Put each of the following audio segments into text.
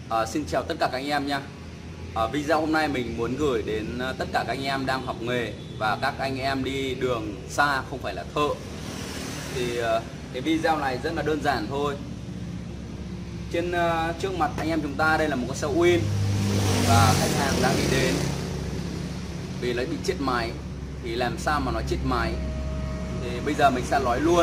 Xin chào tất cả các anh em nha. Video hôm nay mình muốn gửi đến tất cả các anh em đang học nghề và các anh em đi đường xa không phải là thợ. Thì cái video này rất là đơn giản thôi. Trên trước mặt anh em chúng ta đây là một con xe Win và khách hàng đang đi đến vì nó bị chết máy. Thì làm sao mà nó chết máy thì bây giờ mình sẽ nói luôn.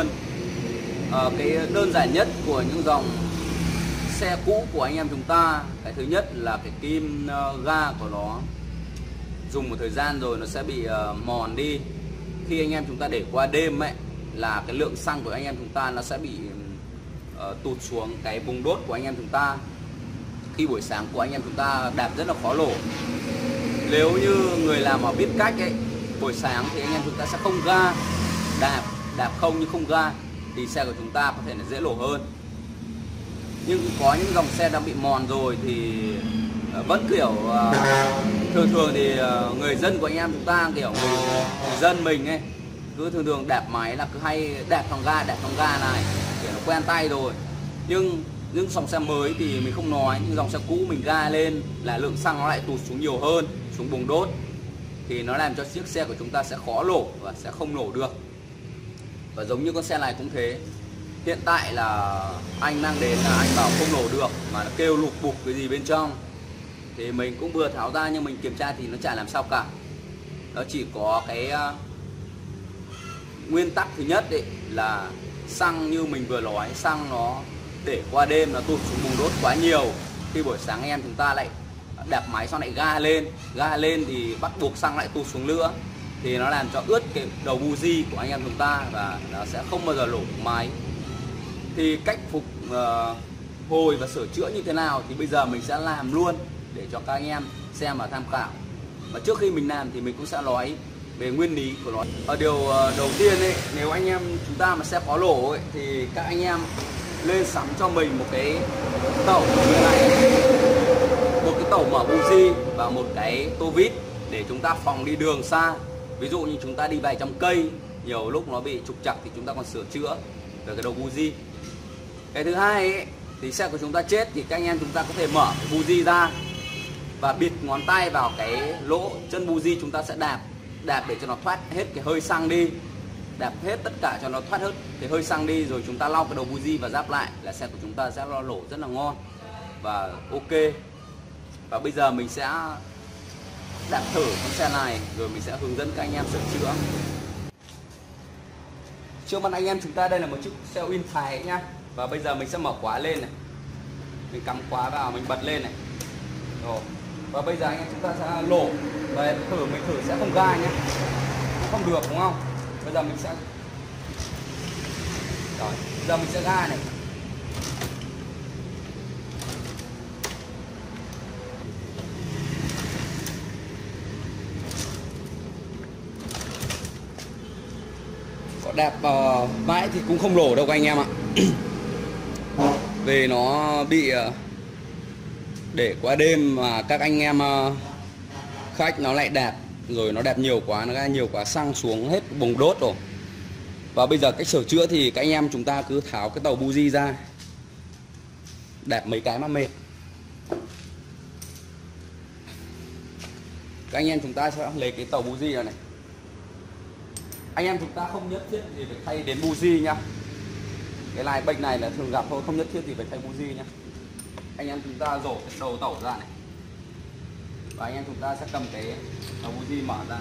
Cái đơn giản nhất của những dòng xe cũ của anh em chúng ta, cái thứ nhất là cái kim ga của nó dùng một thời gian rồi nó sẽ bị mòn đi. Khi anh em chúng ta để qua đêm ấy, là cái lượng xăng của anh em chúng ta nó sẽ bị tụt xuống cái bùng đốt của anh em chúng ta. Khi buổi sáng của anh em chúng ta đạp rất là khó nổ. Nếu như người làm mà biết cách ấy, buổi sáng thì anh em chúng ta sẽ không ga, đạp không nhưng không ga thì xe của chúng ta có thể là dễ nổ hơn. Nhưng có những dòng xe đang bị mòn rồi thì vẫn kiểu thường thì người dân của anh em chúng ta kiểu người dân mình ấy cứ thường đạp máy là cứ hay đạp thằng ga này để nó quen tay rồi. Nhưng những dòng xe mới thì mình không nói, nhưng dòng xe cũ mình ga lên là lượng xăng nó lại tụt xuống nhiều hơn, xuống bùng đốt thì nó làm cho chiếc xe của chúng ta sẽ khó nổ và sẽ không nổ được. Và giống như con xe này cũng thế. Hiện tại là anh đang đến là anh bảo không nổ được mà nó kêu lục bục cái gì bên trong. Thì mình cũng vừa tháo ra nhưng mình kiểm tra thì nó chả làm sao cả. Nó chỉ có cái nguyên tắc thứ nhất ấy, là xăng như mình vừa nói, xăng nó để qua đêm nó tụt xuống bùng đốt quá nhiều. Khi buổi sáng anh em chúng ta lại đạp máy xong lại ga lên thì bắt buộc xăng lại tụt xuống nữa. Thì nó làm cho ướt cái đầu buji của anh em chúng ta và nó sẽ không bao giờ nổ máy. Thì cách phục hồi và sửa chữa như thế nào thì bây giờ mình sẽ làm luôn để cho các anh em xem và tham khảo. Và trước khi mình làm thì mình cũng sẽ nói về nguyên lý của nó. Điều đầu tiên ấy, nếu anh em chúng ta mà xe có nổ ấy, thì các anh em lên sắm cho mình một cái tẩu như này, một cái tẩu mở buji và một cái tô vít để chúng ta phòng đi đường xa. Ví dụ như chúng ta đi vài trăm cây, nhiều lúc nó bị trục trặc thì chúng ta còn sửa chữa về cái đầu buji. Cái thứ hai ấy, thì xe của chúng ta chết thì các anh em chúng ta có thể mở cái buji ra và bịt ngón tay vào cái lỗ chân buji, chúng ta sẽ đạp để cho nó thoát hết cái hơi xăng đi, đạp hết tất cả cho nó thoát hết cái hơi xăng đi, rồi chúng ta lau cái đầu buji và ráp lại là xe của chúng ta sẽ nổ rất là ngon và ok. Và bây giờ mình sẽ đạp thử con xe này rồi mình sẽ hướng dẫn các anh em sửa chữa. Trước mặt anh em chúng ta đây là một chiếc xe Win Thái nhá. Và bây giờ mình sẽ mở khóa lên này, mình cắm khóa vào, mình bật lên này rồi. Và bây giờ anh em chúng ta sẽ nổ và mình thử sẽ không ga nhé, không được đúng không? Bây giờ mình sẽ rồi, giờ mình sẽ ga này. Có đạp mãi thì cũng không nổ đâu các anh em ạ. Vì nó bị để qua đêm mà các anh em khách nó lại đạp, rồi nó đạp nhiều quá, nó ra nhiều quá xăng xuống hết bùng đốt rồi. Và bây giờ cách sửa chữa thì các anh em chúng ta cứ tháo cái tàu buji ra, đạp mấy cái mà mệt. Các anh em chúng ta sẽ lấy cái tàu buji này này. Anh em chúng ta không nhất thiết thì phải thay đến buji nhá. Cái này bệnh này là thường gặp thôi, không nhất thiết thì phải thay buji nhá. Anh em chúng ta rổ cái đầu tẩu ra này và anh em chúng ta sẽ cầm cái đầu buji mở ra.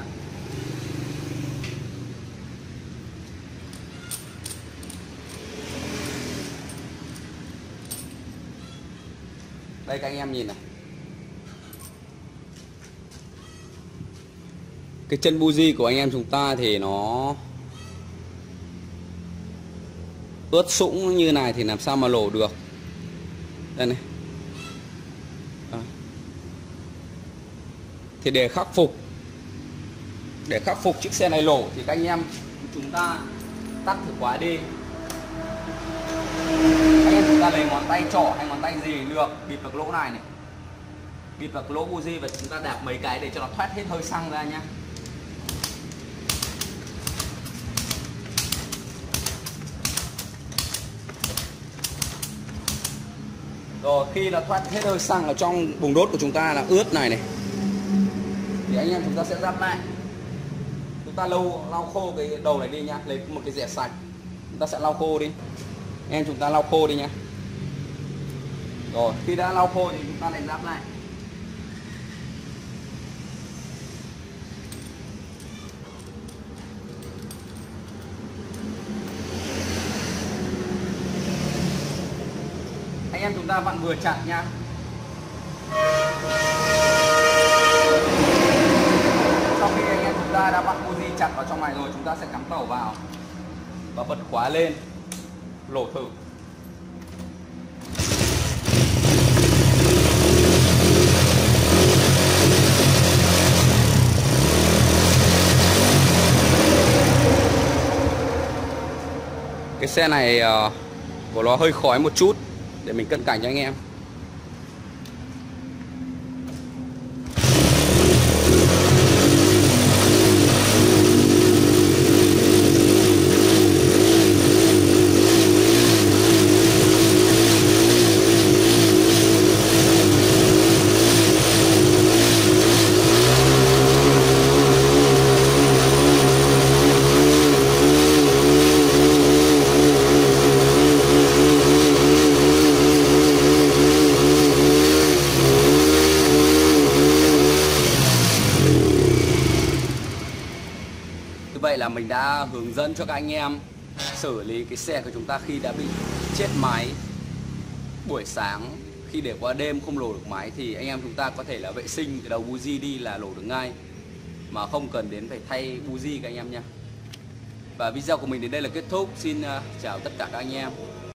Đây các anh em nhìn này, cái chân buji của anh em chúng ta thì nó ướt sũng như này thì làm sao mà nổ được. Đây này. Thì để khắc phục chiếc xe này nổ thì các anh em chúng ta tắt thử khóa đi. Các em chúng ta lấy ngón tay trỏ hay ngón tay gì được, bịt vào lỗ này này, bịt vào lỗ buji và chúng ta đạp mấy cái để cho nó thoát hết hơi xăng ra nhá. Rồi khi nó thoát hết hơi xăng ở trong buồng đốt của chúng ta là ướt này này, thì anh em chúng ta sẽ ráp lại. Chúng ta lau khô cái đầu này đi nhá, lấy một cái dẻ sạch, chúng ta sẽ lau khô đi. Anh em chúng ta lau khô đi nhá. Rồi khi đã lau khô thì chúng ta lại ráp lại. Anh em chúng ta vặn vừa chặt nha. Sau khi anh em chúng ta đã vặn buji chặt vào trong này rồi, chúng ta sẽ cắm tàu vào và bật khóa lên, lổ thử. Cái xe này của nó hơi khói một chút, để mình cận cảnh cho anh em. Như vậy là mình đã hướng dẫn cho các anh em xử lý cái xe của chúng ta khi đã bị chết máy. Buổi sáng khi để qua đêm không lổ được máy thì anh em chúng ta có thể là vệ sinh cái đầu buji đi là lổ được ngay, mà không cần đến phải thay buji các anh em nha. Và video của mình đến đây là kết thúc. Xin chào tất cả các anh em.